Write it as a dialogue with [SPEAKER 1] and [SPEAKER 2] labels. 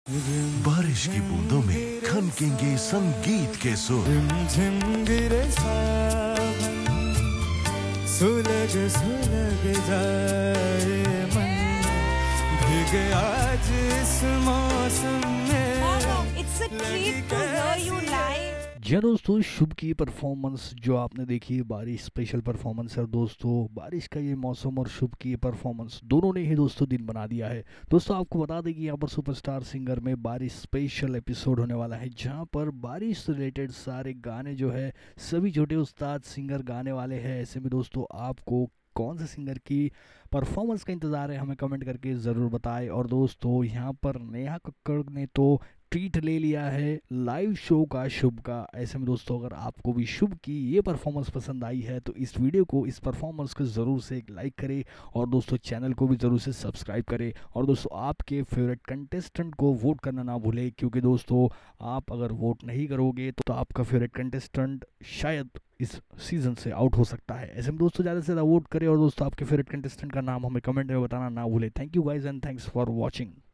[SPEAKER 1] बारिश की बूंदों में खनकेंगे संगीत के सुर।
[SPEAKER 2] झिम गिरे सावन, सुलग सुलग जाए मन, भीगे आज इस मौसम में।
[SPEAKER 3] It's a treat to hear you live.
[SPEAKER 4] जी हाँ दोस्तों, शुभ की परफॉर्मेंस जो आपने देखी बारिश स्पेशल परफॉर्मेंस है दोस्तों। बारिश का ये मौसम और शुभ की परफॉर्मेंस दोनों ने ही दोस्तों दिन बना दिया है। दोस्तों आपको बता दें कि यहाँ पर सुपरस्टार सिंगर में बारिश स्पेशल एपिसोड होने वाला है, जहाँ पर बारिश से रिलेटेड सारे गाने जो है सभी छोटे उस्ताद सिंगर गाने वाले हैं। ऐसे में दोस्तों आपको कौन से सिंगर की परफॉर्मेंस का इंतज़ार है हमें कमेंट करके ज़रूर बताएं। और दोस्तों यहाँ पर नेहा कक्कड़ ने तो ट्रीट ले लिया है लाइव शो का शुभ का। ऐसे में दोस्तों अगर आपको भी शुभ की ये परफॉर्मेंस पसंद आई है तो इस वीडियो को, इस परफॉर्मेंस को ज़रूर से एक लाइक करें और दोस्तों चैनल को भी ज़रूर से सब्सक्राइब करें। और दोस्तों आपके फेवरेट कंटेस्टेंट को वोट करना ना भूलें, क्योंकि दोस्तों आप अगर वोट नहीं करोगे तो आपका फेवरेट कंटेस्टेंट शायद इस सीज़न से आउट हो सकता है। ऐसे में दोस्तों ज़्यादा से ज़्यादा वोट करें और दोस्तों आपके फेवरेट कंटेस्टेंट का नाम हमें कमेंट में बताना ना भूलें। Thank you guys and thanks for watching.